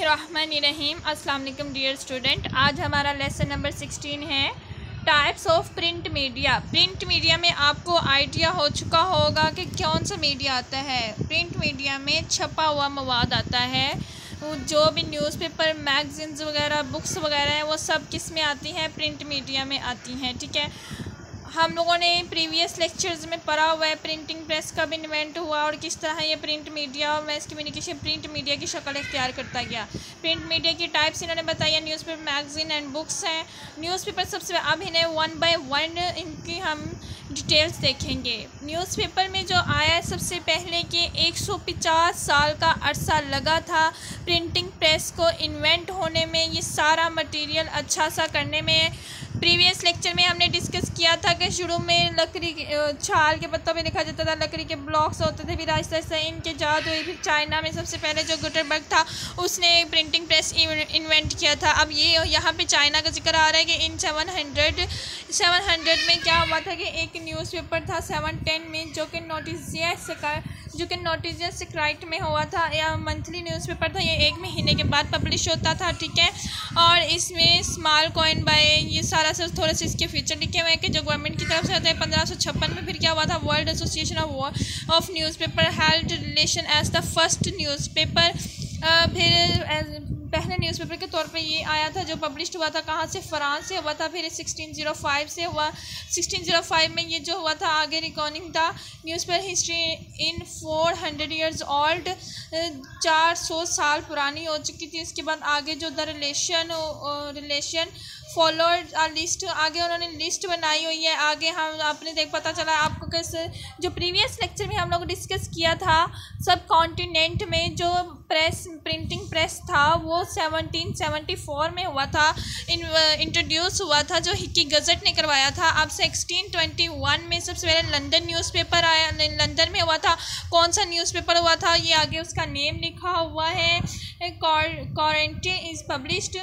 बिस्मिल्लाहिर्रहमानिर्रहीम। अस्सलाम वालेकुम डियर स्टूडेंट। आज हमारा लेसन नंबर 16 है types of print media. Print media में आपको आइडिया हो चुका होगा कि कौन सा मीडिया आता है। प्रिंट मीडिया में छपा हुआ मवाद आता है। जो भी न्यूज़पेपर, मैगज़ीन्स वगैरह, बुक्स वगैरह हैं, वो सब किस में आती हैं? प्रिंट मीडिया में आती हैं। ठीक है, हम लोगों ने प्रीवियस लेक्चर्स में पढ़ा हुआ है प्रिंटिंग प्रेस कब इन्वेंट हुआ और किस तरह ये प्रिंट मीडिया और मैस कम्युनिकेशन प्रिंट मीडिया की शक्ल इख्तियार करता गया। प्रिंट मीडिया की टाइप्स इन्होंने बताया, न्यूज़पेपर, मैगज़ीन एंड बुक्स हैं। न्यूज़पेपर सबसे, अब इन्हें वन बाय वन इनकी हम डिटेल्स देखेंगे। न्यूज़पेपर में जो आया है सबसे पहले कि 150 साल का अरसा लगा था प्रिंटिंग प्रेस को इन्वेंट होने में, ये सारा मटेरियल अच्छा सा करने में। प्रीवियस लेक्चर में हमने डिस्कस किया था कि शुरू में लकड़ी छाल के पत्तों पे लिखा जाता था, लकड़ी के ब्लॉक्स होते थे, फिर आहिस्ता आहिस्ता इनके जाद हुई। फिर चाइना में सबसे पहले जो गुटेनबर्ग था उसने प्रिंटिंग प्रेस इन्वेंट किया था। अब ये यहाँ पे चाइना का जिक्र आ रहा है कि इन 700 में क्या हुआ था कि एक न्यूज़पेपर था 710 में जो कि नोटिस सेक्राइट में हुआ था, या मंथली न्यूज़पेपर था। ये एक महीने के बाद पब्लिश होता था। ठीक है, और इसमें स्मॉल कॉइन बाय, ये सारा सब थोड़े से इसके फीचर लिखे हुए हैं कि जो गवर्नमेंट की तरफ से होते हैं। 1556 में फिर क्या हुआ था, world association of newspaper held relation as the first newspaper. फिर पहले न्यूज़पेपर के तौर पे ये आया था जो पब्लिश हुआ था कहाँ से, फ्रांस से हुआ था। फिर 1605 से हुआ। 1605 में ये जो हुआ था, आगे रिकॉर्डिंग था newspaper history in 400 years old, 400 साल पुरानी हो चुकी थी। इसके बाद आगे जो द रिलेशन फॉलोड लिस्ट, आगे उन्होंने लिस्ट बनाई हुई है। आगे हम आपने पता चला आपको कैसे, जो प्रीवियस लेक्चर में हम लोग डिस्कस किया था, सब कॉन्टिनेंट में जो प्रिंटिंग प्रेस था वो 1774 में हुआ था, इंट्रोड्यूस हुआ था, जो हिक्की गज़ट ने करवाया था। अब 1621 में सबसे पहले लंदन न्यूज़पेपर आया, लंदन में हुआ था। कौन सा न्यूज़पेपर हुआ था, ये आगे उसका नेम लिखा हुआ है। कॉरेंटी इज़ पब्लिश्ड,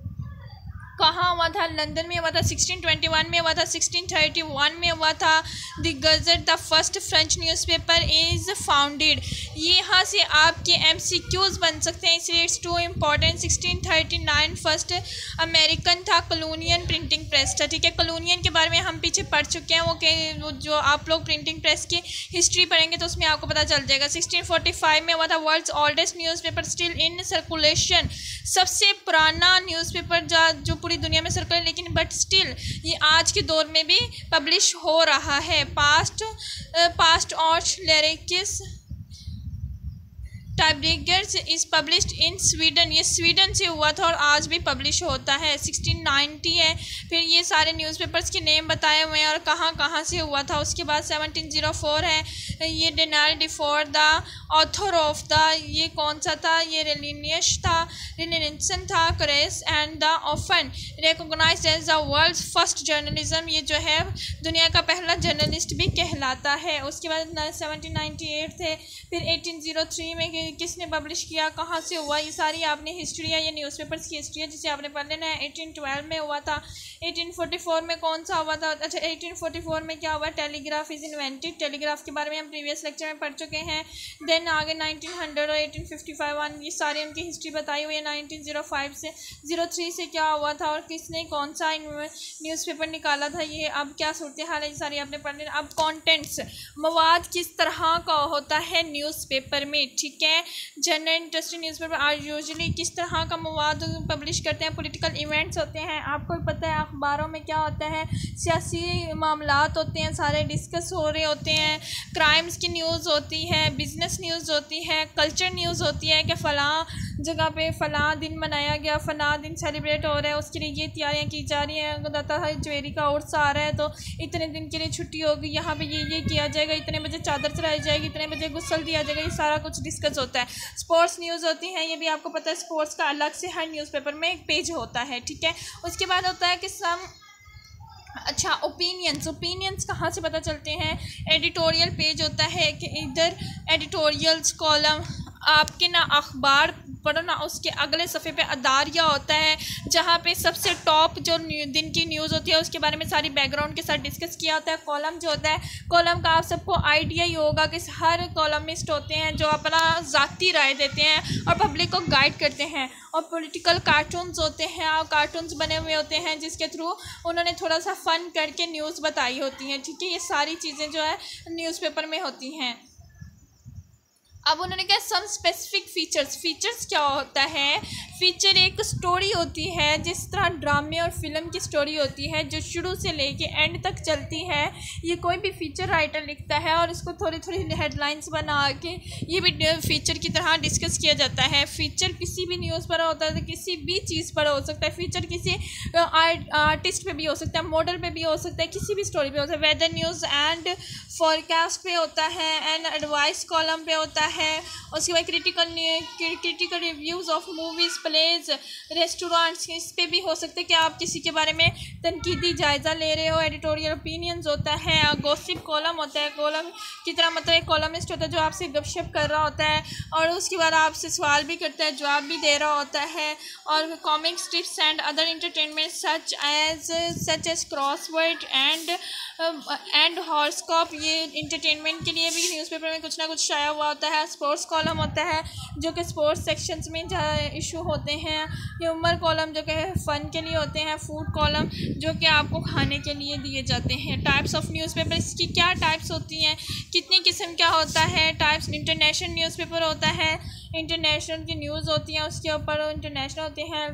कहाँ हुआ था? लंदन में हुआ था। 1621 में हुआ था। 1631 में हुआ था। The gazette the first French newspaper is founded. ये यहाँ से आपके MCQs बन सकते हैं, इसलिए it's too important. 1639 first American था, कॉलोनियन प्रिंटिंग प्रेस था। ठीक है, कॉलोनियन के बारे में हम पीछे पढ़ चुके हैं। वो जो आप लोग प्रिंटिंग प्रेस की हिस्ट्री पढ़ेंगे तो उसमें आपको पता चल जाएगा। 1645 में हुआ था world's oldest newspaper still in circulation, सबसे पुराना न्यूज़पेपर जो पूरी दुनिया में सर्कुलर, लेकिन बट स्टिल ये आज के दौर में भी पब्लिश हो रहा है। पास्ट ऑर्च लिरिक्स टाइब्रिगर्स इज़ पब्लिश्ड इन स्वीडन, ये स्वीडन से हुआ था और आज भी पब्लिश होता है। 1690 है। फिर ये सारे न्यूज़पेपर्स के नेम बताए हुए हैं और कहाँ से हुआ था। उसके बाद 1704 है, ये Daniel Defoe the author of the, ये कौन सा था? ये रिलिनेशन था। करेस and the often recognized as the world's first journalism, ये जो है दुनिया का पहला जर्नलिस्ट भी कहलाता है। उसके बाद 1798 थे। फिर 1803 में किसने पब्लिश किया, कहाँ से हुआ, ये सारी आपने हिस्ट्री है, ये न्यूज़पेपर्स की हिस्ट्री है जिसे आपने पढ़ लेना है। 1812 में हुआ था। 1844 में कौन सा हुआ था? अच्छा, 1844 में क्या हुआ? Telegraph is invented. टेलीग्राफ के बारे में हम प्रीवियस लेक्चर में पढ़ चुके हैं। देन आगे 1900 और 1855 ये सारी उनकी हिस्ट्री बताई हुई है। 1905 से 03 से क्या हुआ था और किसने कौन सा न्यूज़पेपर निकाला था, ये अब क्या सूरत हाल है, ये सारी आपने पढ़ लेना। अब कॉन्टेंट्स, मवाद किस तरह का होता है न्यूज़पेपर में। ठीक है, general interest newspaper are usually किस तरह का मवाद पब्लिश करते हैं। पॉलिटिकल इवेंट्स होते हैं, आपको पता है अखबारों में क्या होता है, सियासी मामलात होते हैं, सारे डिस्कस हो रहे होते हैं। क्राइम्स की न्यूज़ होती है, बिजनेस न्यूज़ होती है, कल्चर न्यूज़ होती है कि फ़लाँ जगह पे फ़लाँ दिन मनाया गया, फ़लाँ दिन सेलिब्रेट हो रहा है, उसके लिए ये तैयारियाँ की जा रही हैं। दाता है ज्वेलरी का उर्स आ रहा है तो इतने दिन के लिए छुट्टी होगी, यहाँ पे ये किया जाएगा, इतने बजे चादर चढ़ाई जाएगी, इतने बजे गुस्ल दिया जाएगा, ये सारा कुछ डिस्कस होता है। स्पोर्ट्स न्यूज़ होती हैं, ये भी आपको पता है, स्पोर्ट्स का अलग से हर न्यूज़पेपर में एक पेज होता है। ठीक है, उसके बाद होता है कि अच्छा, ओपिनियंस कहाँ से पता चलते हैं? एडिटोरियल पेज होता है कि इधर एडिटोरियल्स कॉलम, आपके ना अखबार पढ़ो ना, उसके अगले सफ़े पे अदारिया होता है, जहाँ पे सबसे टॉप जो दिन की न्यूज़ होती है उसके बारे में सारी बैकग्राउंड के साथ डिस्कस किया होता है। कॉलम जो होता है, कॉलम का आप सबको आइडिया ही होगा कि हर कॉलमिस्ट होते हैं जो अपना ज़ाती राय देते हैं और पब्लिक को गाइड करते हैं। और पॉलिटिकल कार्टून्स होते हैं, और कार्टून्स बने हुए होते हैं जिसके थ्रू उन्होंने थोड़ा सा फ़न करके न्यूज़ बताई होती हैं, ठीक है। ये सारी चीज़ें जो है न्यूज़पेपर में होती हैं। अब उन्होंने कहा सम स्पेसिफिक फीचर्स क्या होता है। फीचर एक स्टोरी होती है, जिस तरह ड्रामे और फिल्म की स्टोरी होती है जो शुरू से लेके एंड तक चलती है। ये कोई भी फीचर राइटर लिखता है और इसको थोड़ी थोड़ी हेडलाइंस बना के ये भी फीचर की तरह डिस्कस किया जाता है। फीचर किसी भी न्यूज़ पर होता है, किसी भी चीज़ पर हो सकता है। फीचर किसी आर्टिस्ट पे भी हो सकता है, मॉडल पे भी हो सकता है, किसी भी स्टोरी पे हो सकता है। वेदर न्यूज़ एंड फॉरकास्ट पे होता है, एंड एडवाइस कॉलम पे होता है। उसके बाद critical reviews of movies, plays, restaurants, इस पे भी हो सकता है कि आप किसी के बारे में तनकीदी जायज़ा ले रहे हो। एडिटोरियल ओपिनियंस होता है। गॉसिप कॉलम होता है, कॉलम की तरह मतलब एक कॉलमिस्ट होता है जो आपसे गपशप कर रहा होता है और उसके बाद आपसे सवाल भी करता है, जवाब भी दे रहा होता है। और comic strips and other entertainment such as crossword and horoscope, ये इंटरटेनमेंट के लिए भी न्यूज़पेपर में कुछ ना कुछ शाया हुआ होता है। स्पोर्ट्स कॉलम होता है जो कि स्पोर्ट्स सेक्शंस में इशू होते हैं। ह्यूमर कॉलम जो कि फ़न के लिए होते हैं। फूड कॉलम जो कि आपको खाने के लिए दिए जाते हैं। टाइप्स ऑफ न्यूज़पेपर, इसकी क्या टाइप्स होती हैं, कितनी किस्म क्या होता है। टाइप्स, इंटरनेशनल न्यूज़पेपर होता है, इंटरनेशनल की न्यूज़ होती हैं उसके ऊपर इंटरनेशनल होते हैं।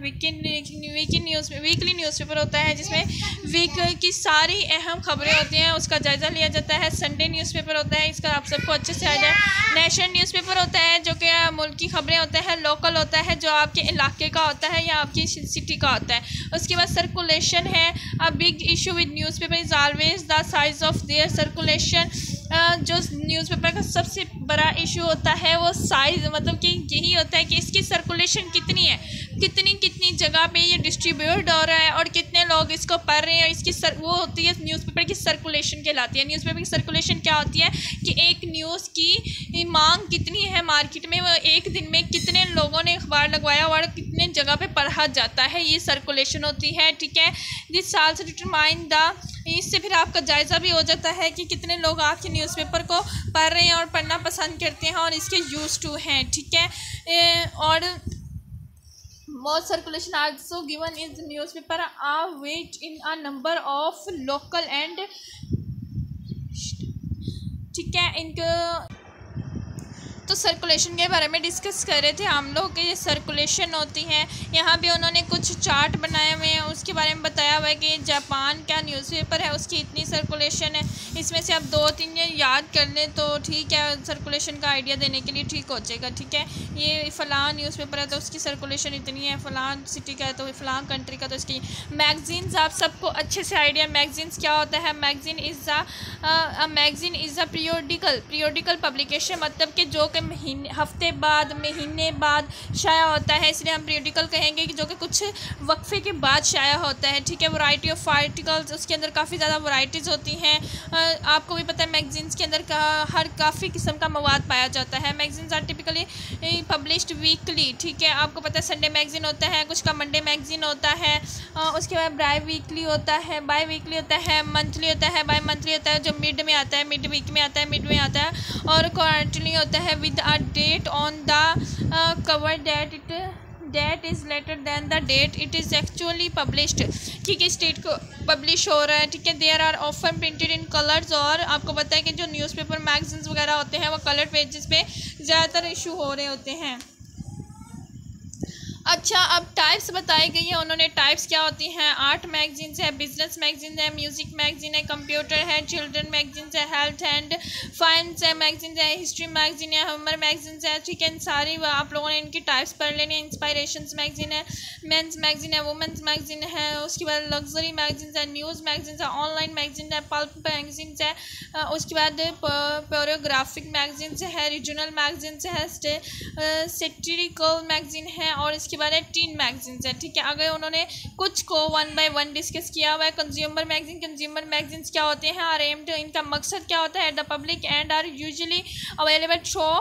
वीकली न्यूज़पेपर होता है जिसमें वीक की सारी अहम खबरें होती हैं, उसका जायज़ा लिया जाता है। संडे न्यूज़पेपर होता है, इसका आप सबको अच्छे से आ जाए। नेशनल न्यूज़पेपर होता है जो कि मुल्क की खबरें होता है। लोकल होता है जो आपके इलाके का होता है या आपकी सिटी का होता है। उसके बाद सर्कुलेशन है। A big issue with newspaper is always the size of their circulation. जो न्यूज़पेपर का सबसे बड़ा इशू होता है वो साइज़, मतलब कि यही होता है कि इसकी सर्कुलेशन कितनी है, कितनी जगह पे ये डिस्ट्रीब्यूट हो रहा है और कितने लोग इसको पढ़ रहे हैं। इसकी वो होती है न्यूज़पेपर की सर्कुलेशन कहलाती है। न्यूज़पेपर की सर्कुलेशन क्या होती है कि एक न्यूज़ की मांग कितनी है मार्केट में, वो एक दिन में कितने लोगों ने अखबार लगवाया और कितने जगह पे पढ़ा जाता है, ये सर्कुलेशन होती है, ठीक है। दिस आल्सो डिटरमाइन द, इससे फिर आपका जायज़ा भी हो जाता है कि कितने लोग आपके न्यूज़पेपर को पढ़ रहे हैं और पढ़ना पसंद करते हैं और इसके यूज़ टू हैं, ठीक है। और most circulation also given is newspaper are weight in a number of local and, ठीक है। इनका तो सर्कुलेशन के बारे में डिस्कस कर रहे थे हम लोग कि ये सर्कुलेशन होती है। यहाँ भी उन्होंने कुछ चार्ट बनाए हुए हैं, उसके बारे में बताया हुआ है कि जापान का न्यूज़पेपर है उसकी इतनी सर्कुलेशन है। इसमें से आप 2-3 याद कर लें तो ठीक है, सर्कुलेशन का आइडिया देने के लिए ठीक हो जाएगा, ठीक है। ये फ़लाँ न्यूज़पेपर है तो उसकी सर्कुलेशन इतनी है, फ़लाँ सिटी का है तो फ़लाँ कंट्री का तो इसकी। मैगज़ीन्स आप सबको अच्छे से आइडिया, मैगज़ीन्स क्या होता है। Magazine is a periodical publication, मतलब कि जो हफ्ते बाद, महीने बाद शाया होता है, इसलिए हम पीरियोडिकल कहेंगे कि जो कि कुछ वक्फे के बाद शाया होता है, ठीक है। वैरायटी ऑफ आर्टिकल्स, उसके अंदर काफ़ी ज़्यादा वैराइटीज़ होती हैं। आपको भी पता है मैगज़ीन्स के अंदर काफ़ी किस्म का मवाद पाया जाता है। Magazines are typically published weekly, ठीक है। आपको पता है संडे मैगज़ीन होता है, कुछ का मंडे मैगज़ीन होता है। उसके बाद बाई वीकली होता है, मंथली होता है, बाई मंथली होता है जो मिड में आता है, मिड वीक में आता है, मिड में आता है। और क्वार्टरली होता है with a date on the cover that is later than the date it is actually published, ठीक है। इस डेट को पब्लिश हो रहा है, ठीक है। There are often printed in colours, और आपको पता है कि जो न्यूज़पेपर मैगजीन्स वगैरह होते हैं वो कलर पेजेस पे ज़्यादातर इशू हो रहे होते हैं। अच्छा, अब टाइप्स बताई गई है उन्होंने। टाइप्स क्या होती हैं। आर्ट मैगजीन्स है, बिजनेस मैगजीन है, म्यूज़िक मैगजीन है, कंप्यूटर है, चिल्ड्रन मैगजीन्स है, हेल्थ एंड फाइनेंस है मैगजीन है, हिस्ट्री मैगजीन है, ह्यूमर मैगजीन्स है, ठीक है। इन सारी आप लोगों ने इनकी टाइप्स पढ़ लेनी है। इंस्पायरेशंस मैगजीन है, मेंस मैगजीन है, वुमेंस मैगजीन है, उसके बाद लग्जरी मैगजीन्स है, न्यूज़ मैगजीन्स है, ऑनलाइन मैगजीन है, पल्प मैगजीन्स है, उसके बाद प्योरियोग्राफिक मैगजीन्स है, रीजनल मैगजीन्स है, सेटिरिकल मैगजीन है, और इसके बाद है टीन मैगजीन्स है, ठीक है। अगर उन्होंने कुछ को 1 by 1 डिस्कस किया हुआ है। कंज्यूमर मैगजीन्स क्या होते हैं, आर एम्ड, इनका मकसद क्या होता है, the public and are usually available through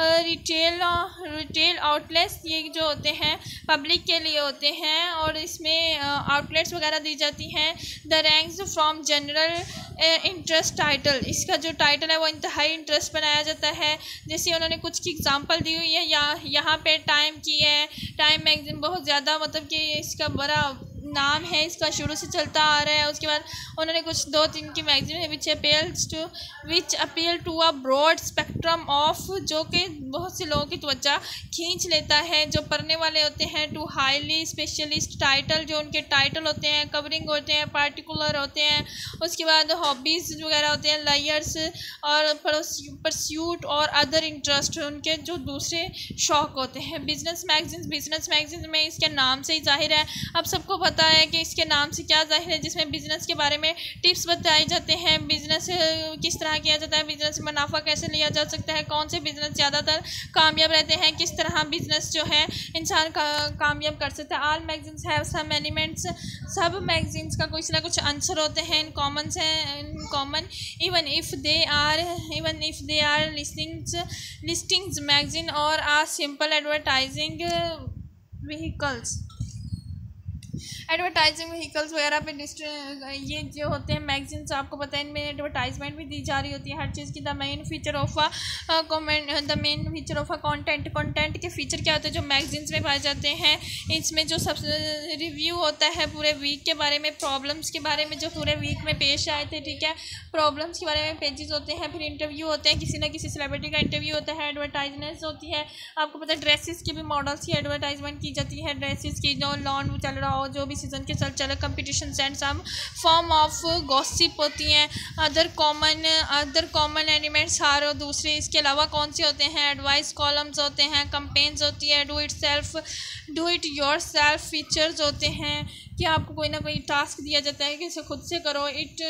retail outlets, ये जो होते हैं पब्लिक के लिए होते हैं और इसमें आउटलेट्स वगैरह दी जाती हैं। The ranks from general interest title, इसका जो टाइटल है वो इंतहाई इंटरेस्ट बनाया जाता है। जैसे उन्होंने कुछ की एग्जांपल दी हुई है, यहाँ पे टाइम की है, टाइम मैगजीन बहुत ज़्यादा मतलब कि इसका बड़ा नाम है, इसका शुरू से चलता आ रहा है। उसके बाद उन्होंने कुछ 2-3 की मैगजीन है which appeal to a broad spectrum of, जो कि बहुत से लोगों की त्वचा खींच लेता है, जो पढ़ने वाले होते हैं। टू हाईली स्पेशलिस्ट टाइटल, जो उनके टाइटल होते हैं कवरिंग होते हैं, पार्टिकुलर होते हैं। उसके बाद हॉबीज़ वगैरह होते हैं, लायर्स और परस्यूट और अदर इंटरेस्ट, उनके जो दूसरे शौक होते हैं। बिजनेस मैगजीन्स में इसके नाम से ही जाहिर है, अब सबको पता है कि इसके नाम से क्या जाहिर है, जिसमें बिजनेस के बारे में टिप्स बताए जाते हैं। बिजनेस किस तरह किया जाता है, बिजनेस में मुनाफा कैसे लिया जा सकता है, कौन से बिजनेस ज़्यादातर कामयाब रहते हैं, किस तरह बिजनेस जो है इंसान का कामयाब कर सकता है। All magazines have some elements, सब मैगजीन्स का कुछ ना कुछ आंसर होते हैं in common even if they are listings magazine और आ सिंपल एडवर्टाइजिंग व्हीकल्स वगैरह पे ये जो होते हैं मैगजीन्स, आपको पता है इनमें एडवर्टाइजमेंट भी दी जा रही होती है हर चीज़ की। The main feature of a content के फीचर क्या होते हैं जो मैगजीन्स में पाए जाते हैं। इसमें जो सब रिव्यू होता है पूरे वीक के बारे में, प्रॉब्लम्स के बारे में जो पूरे वीक में पेश आए थे, ठीक है, प्रॉब्लम्स के बारे में पेजेस होते हैं। फिर इंटरव्यू होते हैं, किसी न किसी सेलिब्रिटी का इंटरव्यू होता है। एडवर्टाइजमेंट्स होती है, आपको पता है ड्रेसेस की भी मॉडल्स की एडवर्टाइजमेंट की जाती है, ड्रेसेस की जो लॉन्च चल रहा हो, जो भी सीजन के चल competition and some form of gossip होती हैं। अदर कॉमन एलिमेंट्स आर दूसरे, इसके अलावा कौन से होते हैं, एडवाइस कॉलम्स होते हैं, कंपेन्स होती है, do it yourself features होते हैं कि आपको कोई ना कोई टास्क दिया जाता है कि इसे खुद से करो।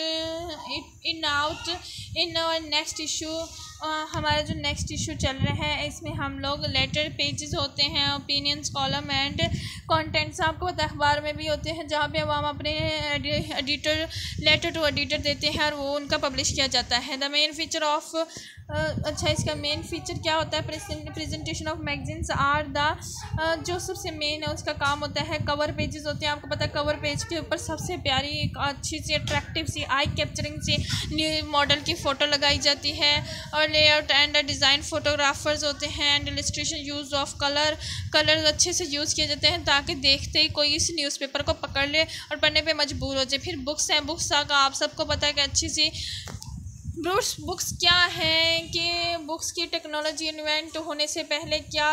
इन नेक्स्ट इशू, हमारा जो नेक्स्ट इशू चल रहा है इसमें हम लोग लेटर पेजेस होते हैं, ओपिनियंस कॉलम एंड कंटेंट्स, आपको पता है अखबार में भी होते हैं जहाँ पे हम अपने लेटर टू एडिटर देते हैं और वो उनका पब्लिश किया जाता है। द मेन फीचर ऑफ इसका मेन फीचर क्या होता है, presentation of magazines are the, जो सबसे मेन है उसका काम होता है कवर पेजेस होते हैं। आपको पता है कवर पेज के ऊपर सबसे प्यारी एक अच्छी सी अट्रैक्टिव सी आई कैप्चरिंग सी न्यू मॉडल की फ़ोटो लगाई जाती है। और लेआउट एंड डिज़ाइन फोटोग्राफर्स होते हैं and illustration use of colour अच्छे से यूज़ किए जाते हैं ताकि देखते ही कोई इस न्यूज़पेपर को पकड़ ले और पढ़ने पे मजबूर हो जाए। फिर बुक्स हैं, बुक्स का आप सबको पता है कि अच्छी सी बुक्स क्या है, कि बुक्स की टेक्नोलॉजी इन्वेंट होने से पहले क्या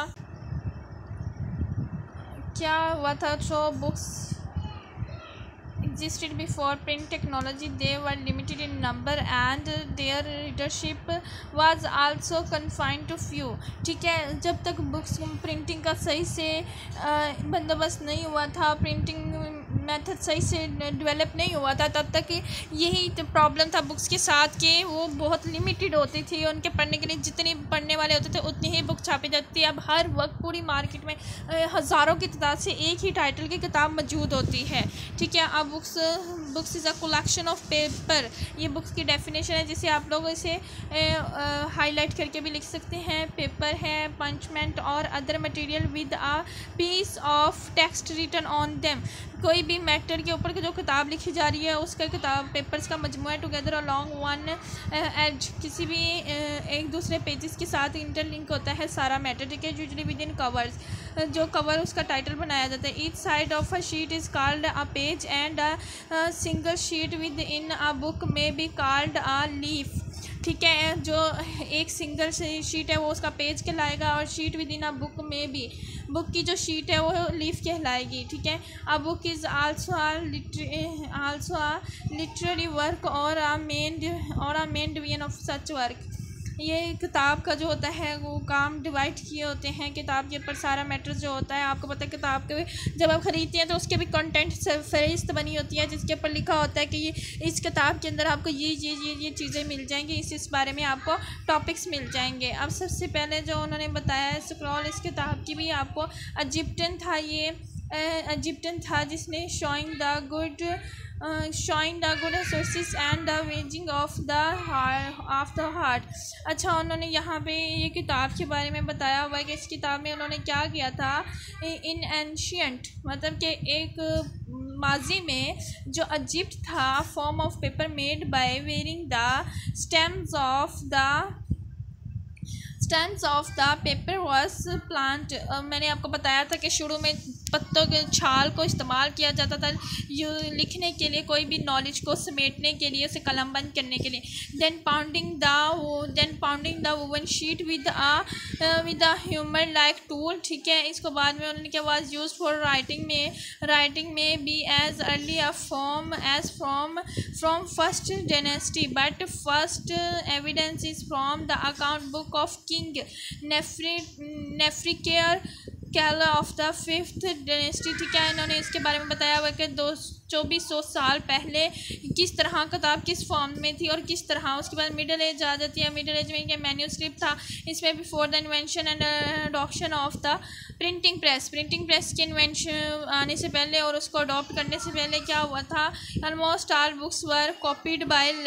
हुआ था। So books existed before print technology, they were limited in number and their readership was also confined to few, ठीक है। जब तक बुक्स प्रिंटिंग का सही से बंदोबस्त नहीं हुआ था, प्रिंटिंग मेथड सही से डेवलप नहीं हुआ था, तब तक यही तो प्रॉब्लम था बुक्स के साथ कि वो बहुत लिमिटेड होती थी। उनके पढ़ने के लिए जितने पढ़ने वाले होते थे उतनी ही बुक छापी जाती थी। अब हर वक्त पूरी मार्केट में हज़ारों की तादाद से एक ही टाइटल की किताब मौजूद होती है, ठीक है। अब books is a collection of paper, ये बुक्स की डेफिनेशन है जिसे आप लोग इसे हाईलाइट करके भी लिख सकते हैं। पेपर है पंचमेंट और other material with a piece of text written on them, कोई भी मैटर के ऊपर जो किताब लिखी जा रही है उसका किताब पेपर्स का मजमूआ टुगेदर अलॉन्ग वन एज, किसी भी एक दूसरे पेजेस के साथ इंटरलिंक होता है सारा मैटर, ठीक है। यूजुअली विद इन कवर्स, जो कवर उसका टाइटल बनाया जाता है। Each side of a sheet is called a page and a single sheet within a book may be called a leaf, ठीक है। जो एक सिंगल शीट है वो उसका पेज कहलाएगा और sheet within a book में भी, बुक की जो शीट है वो लीफ कहलाएगी, ठीक है। A book is also a literary work or a main division of such work, ये किताब का जो होता है वो काम डिवाइड किए होते हैं किताब के ऊपर। सारा मैटर जो होता है आपको पता है, किताब के जब आप ख़रीदते हैं तो उसके भी कंटेंट फहरिस्त बनी होती है जिसके ऊपर लिखा होता है कि ये इस किताब के अंदर आपको ये चीज़ें मिल जाएंगी, इस बारे में आपको टॉपिक्स मिल जाएंगे। अब सबसे पहले जो उन्होंने बताया है स्क्रॉल, इस किताब की भी आपको इजिप्टियन था, ये इजिप्टियन था जिसने showing the good sources and the wedging of the heart. अच्छा, उन्होंने यहाँ पे ये किताब के बारे में बताया हुआ है कि इस किताब में उन्होंने क्या किया था, इन एंशियंट मतलब कि एक माजी में जो इजिप्ट था, form of paper made by wearing the stems of the paper was plant. मैंने आपको बताया था कि शुरू में पत्तों के छाल को इस्तेमाल किया जाता था लिखने के लिए, कोई भी नॉलेज को समेटने के लिए, उसे कलमबंद करने के लिए। Then pounding the woven sheet with a hammer like tool, ठीक है। इसको बाद में उन्होंने क्या was use for writing may be as early a form as from first dynasty, but first evidence is from the account book of king Neferirkare Kakai of the 5th dynasty, ठीक है। इन्होंने इसके बारे में बताया हुआ कि 2400 साल पहले किस तरह किताब किस फॉर्म में थी और किस तरह। उसके बाद मिडिल एज आ जाती है। मिडिल एज में क्या मैन्यूस्क्रिप्ट था, इसमें before the invention and adoption of the printing press के इन्वेंशन आने से पहले और उसको अडॉप्ट करने से पहले क्या हुआ था, almost all books were copied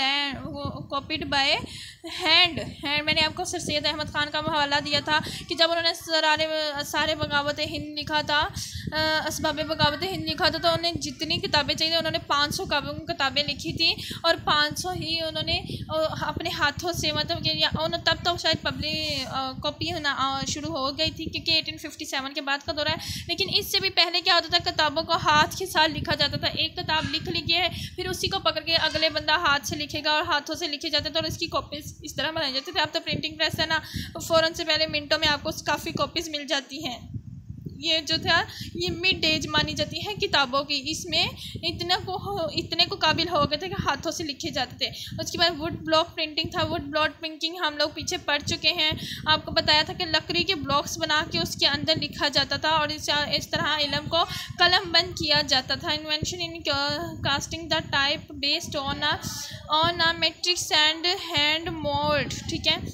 by hand. मैंने आपको सर सैयद अहमद ख़ान का हवाला दिया था कि जब उन्होंने सारे बगावत हिंद लिखा था, असबाब बगावत हिंद लिखा था, तो उन्हें जितनी किताबें चाहिए उन्होंने 500 किताबें लिखी थी और 500 ही उन्होंने अपने हाथों से मतलब कि तब तो शायद कॉपी होना शुरू हो गई थी क्योंकि 1857 के बाद का दौरा है। लेकिन इससे भी पहले क्या होता था, किताबों को हाथ के साथ लिखा जाता था। एक किताब लिख ली है, फिर उसी को पकड़ के अगले बंदा हाथ से लिखेगा और हाथों से लिखे जाते थे और इसकी कॉपीज़ इस तरह बनाई जाती थी। अब तो प्रिंटिंग प्रेस है ना, फ़ौरन से पहले मिनटों में आपको काफ़ी कॉपीज़ मिल जाती हैं। ये जो था ये मिड एज मानी जाती है किताबों की, इसमें इतने को काबिल हो गए थे कि हाथों से लिखे जाते थे। उसके बाद वुड ब्लॉक प्रिंटिंग था। वुड ब्लॉक प्रिंटिंग हम लोग पीछे पढ़ चुके हैं, आपको बताया था कि लकड़ी के ब्लॉक्स बना के उसके अंदर लिखा जाता था और इस तरह इल्म को कलम बंद किया जाता था। Invention in casting the type based on a matrix and hand mould, ठीक है।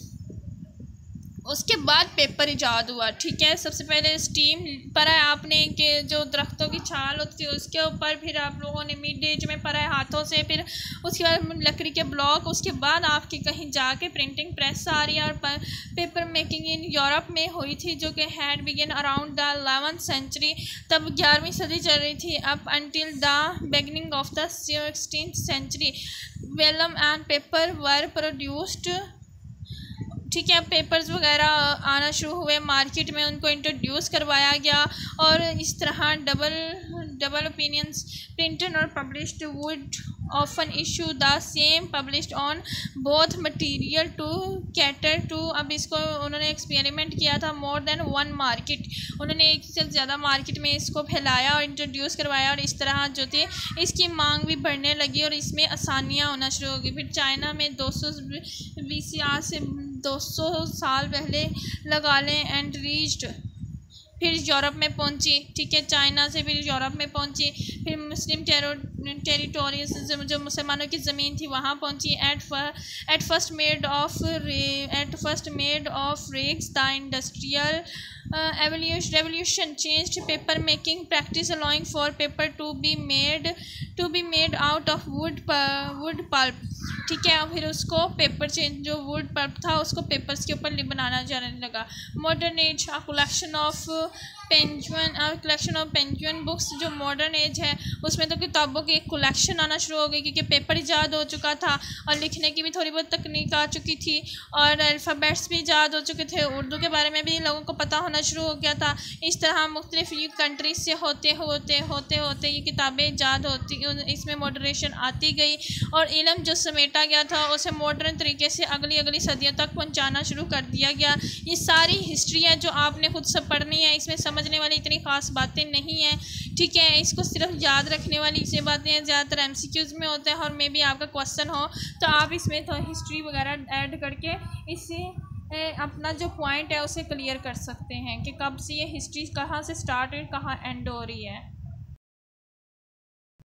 उसके बाद पेपर इजाद हुआ, ठीक है। सबसे पहले स्टीम पढ़ा है आपने कि जो दरख्तों की छाल होती है उसके ऊपर, फिर आप लोगों ने मिड एज में पढ़ा है हाथों से, फिर उसके बाद लकड़ी के ब्लॉक, उसके बाद आपके कहीं जाके प्रिंटिंग प्रेस आ रही है। और पेपर मेकिंग इन यूरोप में हुई थी जो कि had begin around the 11th century, तब 11वीं सदी चल रही थी, up until the beginning of the 16th century vellum and paper were produced, ठीक है। पेपर्स वगैरह आना शुरू हुए मार्केट में, उनको इंट्रोड्यूस करवाया गया और इस तरह डबल ओपिनियंस प्रिंटेड और published would often issue the same published on both material to cater to. अब इसको उन्होंने एक्सपेरिमेंट किया था मोर देन 1 मार्केट, उन्होंने एक से ज़्यादा मार्केट में इसको फैलाया और इंट्रोड्यूस करवाया और इस तरह जो थे इसकी मांग भी बढ़ने लगी और इसमें आसानियाँ होना शुरू हो गई। फिर चाइना में 200 BC से 200 साल पहले लगा लें एंड रीच्ड, फिर यूरोप में पहुंची, ठीक है। चाइना से फिर यूरोप में पहुंची, फिर मुस्लिम टेरिटोरीज जो मुसलमानों की ज़मीन थी वहाँ पहुंची। At first made of rags the industrial revolution changed paper making practice, allowing for paper to be made out of wood pulp, ठीक है। फिर उसको पेपर चेंज जो वुड पल्प था उसको पेपर्स के ऊपर बनाना जाने लगा। Modern age collection of Penguin books, जो मॉडर्न एज है उसमें तो किताबों की एक कलेक्शन आना शुरू हो गई क्योंकि पेपर ईजाद हो चुका था और लिखने की भी थोड़ी बहुत तकनीक आ चुकी थी और अल्फ़ाबेट्स भी ईजाद हो चुके थे, उर्दू के बारे में भी लोगों को पता होना शुरू हो गया था। इस तरह मुख्तलिफ कंट्रीज से होते ये किताबें ईजाद होती, इसमें मॉडरेशन आती गई और इल्म जो समेटा गया था उसे मॉडर्न तरीके से अगली सदियों तक पहुँचाना शुरू कर दिया गया। ये सारी हिस्ट्री है जो आपने खुद से पढ़नी है, इसमें समझ समझने वाली इतनी ख़ास बातें नहीं हैं, ठीक है। इसको सिर्फ याद रखने वाली से बातें हैं, ज़्यादातर MCQs में होता है। और मे भी आपका क्वेश्चन हो तो आप इसमें तो हिस्ट्री वगैरह ऐड करके इससे अपना जो पॉइंट है उसे क्लियर कर सकते हैं कि कब से ये हिस्ट्री कहाँ से स्टार्ट है, कहाँ एंड हो रही है।